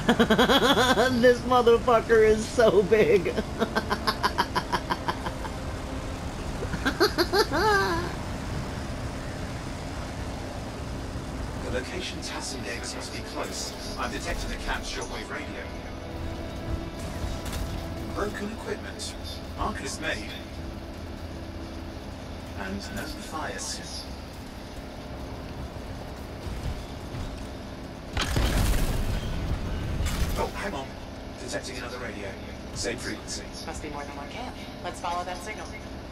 This motherfucker is so big. The location Tassim gave us must be close. I've detected the cam's shortwave radio. Broken equipment. Mark is made. And no Matthias. Oh, hang on. Detecting another radio. Same frequency. Must be more than one camp. Let's follow that signal.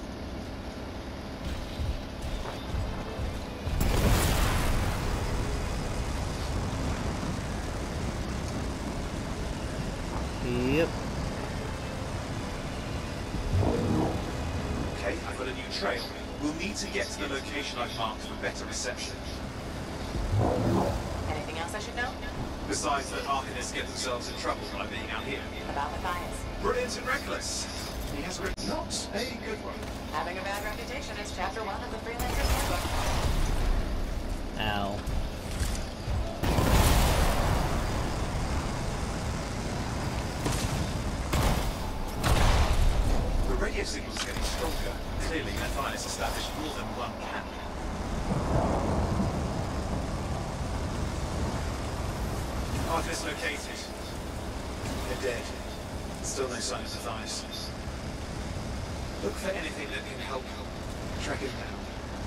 Yep. Okay, I've got a new trail. We'll need to get to the location I've marked for better reception. Anything else I should know? Besides that Arcanists get themselves in trouble by being out here. About Matthias. Brilliant and reckless. He has written not a good one. Having a bad reputation is chapter 1 of the Freelancer's Handbook. Ow. The radio signal's getting stronger. Clearly, Matthias established more than one camp. Arcanists located. They're dead. Still no sign of Matthias. Look for anything that can help track him down.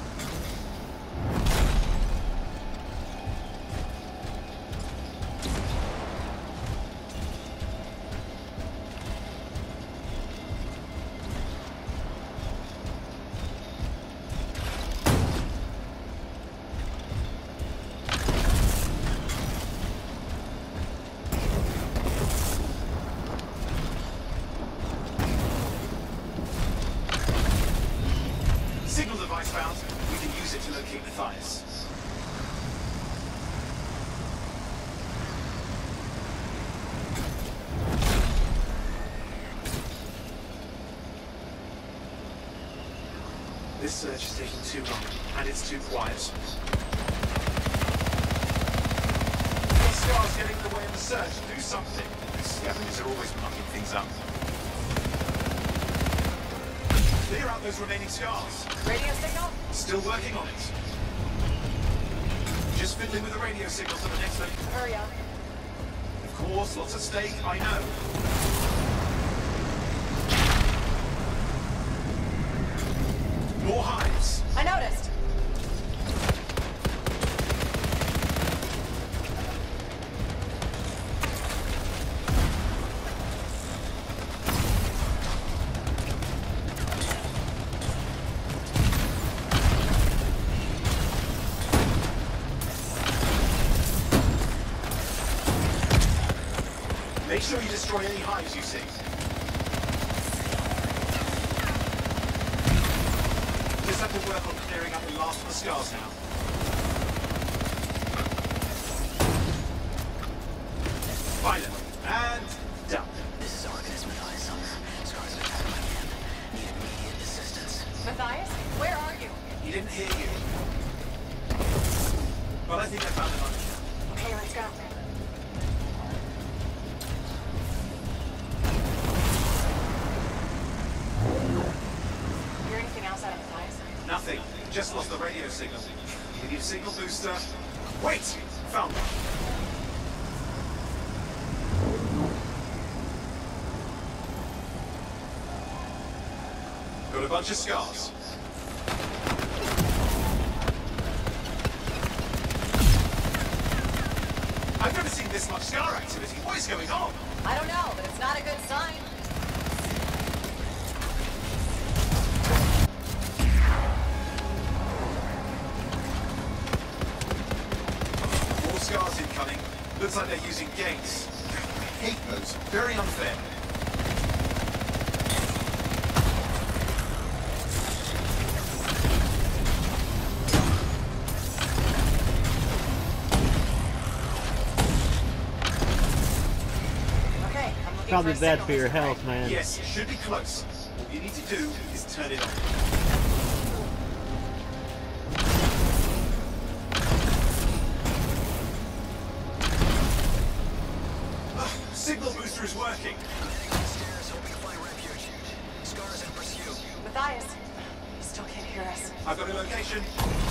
Signal device found. We can use it to locate Matthias. This search is taking too long, and it's too quiet. These scars getting in the way of the search. Do something. These scavengers are always mucking things up. Clear out those remaining scars. Radio signal? Still working on it. Just fiddling with the radio signal for the next link. Hurry up. Of course, lots at stake, I know. More hives. I noticed. Make sure you destroy any hives you see. Just have to work on clearing up the last of the scars now. Finally. And done. This is Arcanist Matthias Sumner. Scars have attacked my camp. Need immediate assistance. Matthias, where are you? He didn't hear you. But I think I found another camp. Okay, let's go. Hear anything else out of Matthias? Nothing. Just lost the radio signal. We need a signal booster. Wait! Found one. Got a bunch of scars. I've never seen this much scar activity. What is going on? I don't know, but it's not a good sign. More scars incoming. Looks like they're using gates. I hate those. Very unfair. Okay, I'm looking Probably for a bad signal for your this way. health, man. Yes, it should be close. All you need to do is turn it on. Signal booster is working. Heading upstairs, hoping to find refuge. Scars in pursuit. Matthias, he still can't hear us. I've got a location.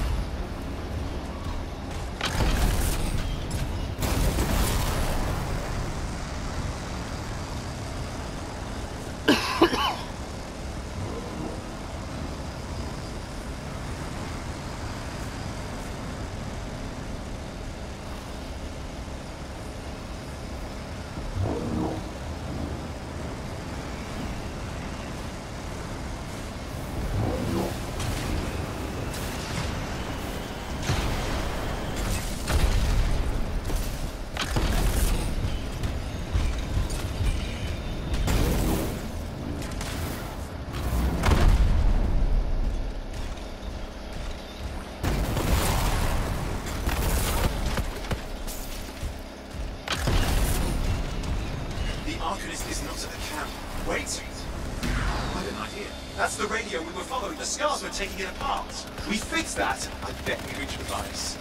Arcanist is not at the camp. Wait! I had an idea. That's the radio we were following. The scars were taking it apart. We fixed that. I bet we reached Matthias.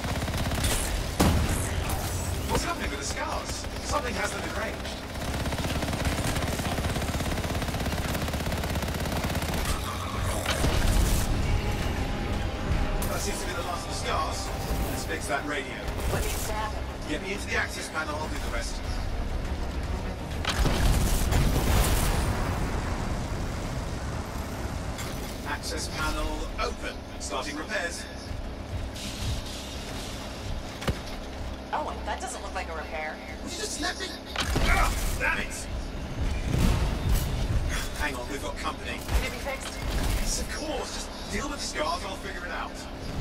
What's happening with the scars? Something has them deranged. That seems to be the last of the scars. Let's fix that radio. What needs to happen? Get me into the access panel, I'll do the rest. Access panel open. Starting repairs. Oh, and that doesn't look like a repair. Would you just let me? Ah, damn it! Hang on, we've got company. Can it be fixed? Yes, of course. Just deal with the scars, I'll figure it out.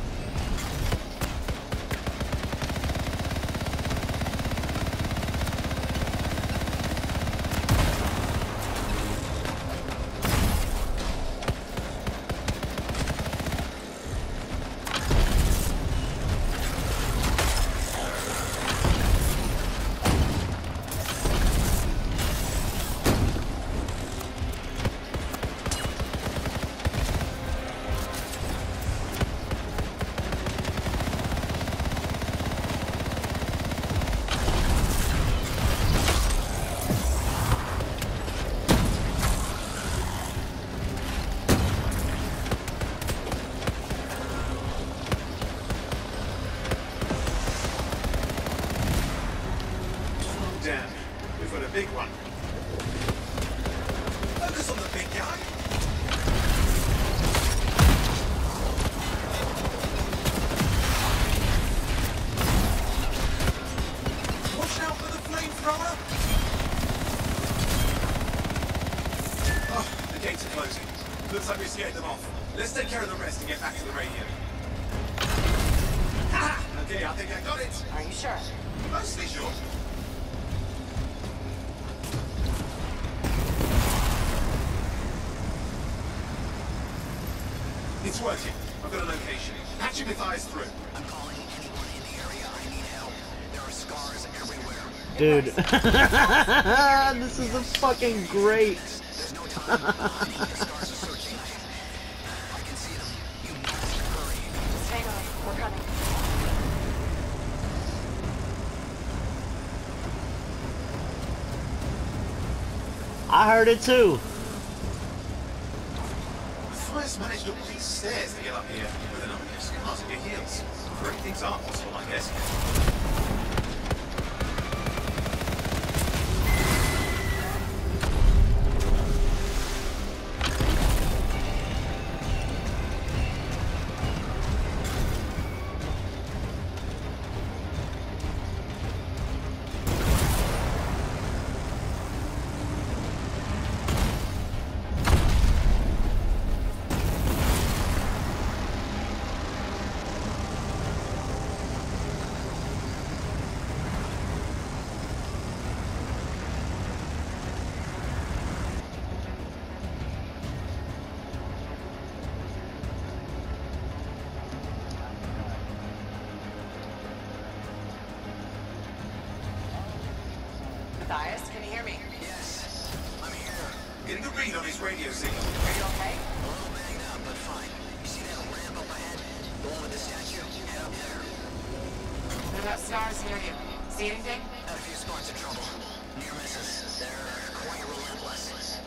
Damn, we've got a big one. Focus on the big guy. Watch out for the flamethrower. Oh, the gates are closing. Looks like we scared them off. Let's take care of the rest and get back to the radio. Ha! Okay, I think I got it. Are you sure? Mostly sure. It's working. I've got a location. Patching Matthias through. I'm calling anyone in the area. I need help. There are scars everywhere. Dude. This is a fucking great. There's no time. Honey, the scars are searching. I can see them. You must hurry. Just hang on. We're coming. I heard it too. Matthias managed up these stairs to get up here with an army of scars at your heels. Great things are possible, I guess. Matthias, can you hear me? Yes, I'm here. Getting a read on his radio signal. Are you okay? A little banged up, but fine. You see that ramp up ahead? The one with the statue? Head up there. What about scars near you? See anything? Had a few spots of trouble. Near misses. They're quite relentless.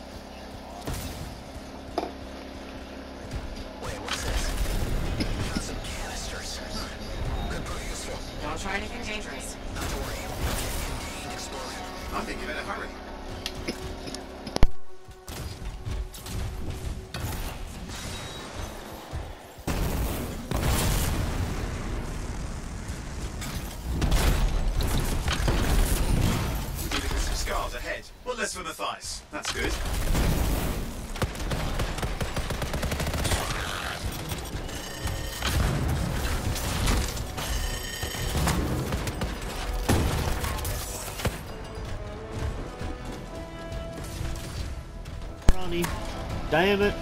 Wait, what's this? Got some canisters. Could prove useful. Don't try anything dangerous. Not to worry. Contained explosion. I think you better hurry. Dealing with some scars ahead. Well, less for Matthias. That's good. Ronnie. Damn it.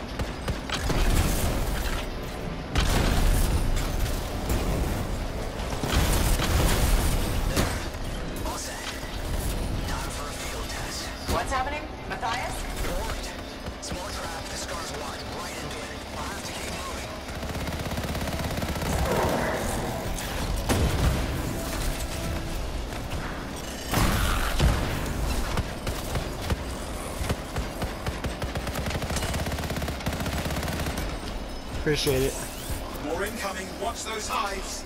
All set. Time for a field test. What's happening? Matthias? You're right. Small trap, the scars walked right into it. I'll have to keep moving. Appreciate it. More incoming. Watch those hives.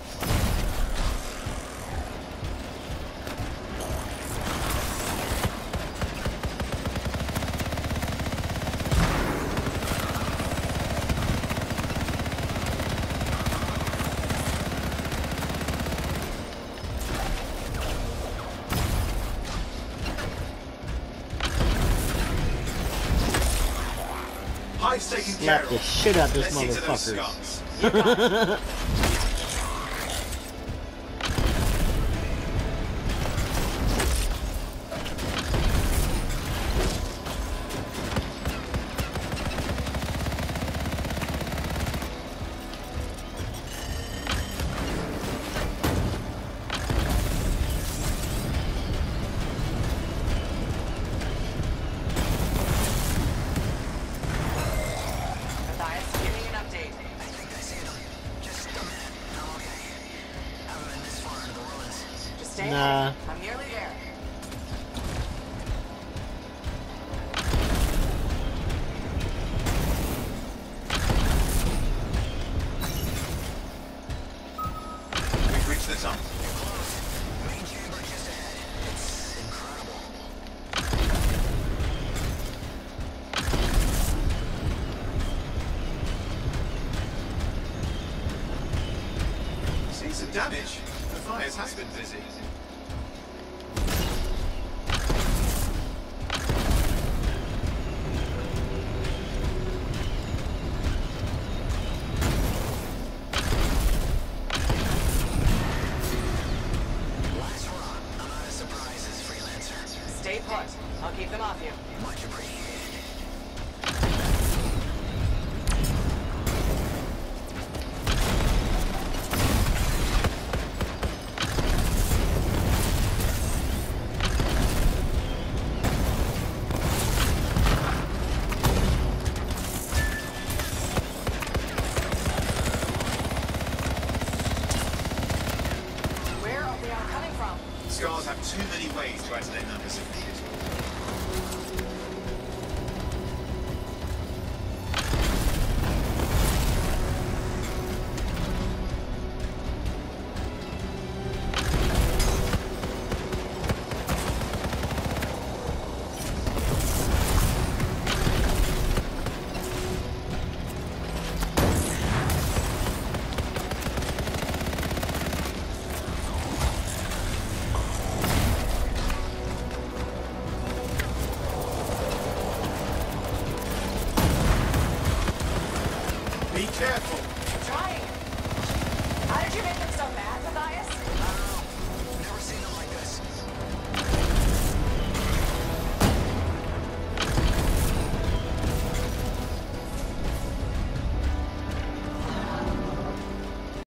Hives taken care Slap the of. shit out this Let's see to those motherfucker. scars. Matthias, give me an update. I think I see them. Just a minute. I'm okay. Haven't been this far into the ruins. Just stay Nah. ahead. I'm nearly there. We've reached the top. Main chamber just ahead. It's incredible. See some damage. Matthias has been busy. Last run. I'm out of surprises, freelancer. Stay put. I'll keep them off you. Much appreciated. Where are they all coming from? Scars have too many ways to add to their numbers if needed. Be careful.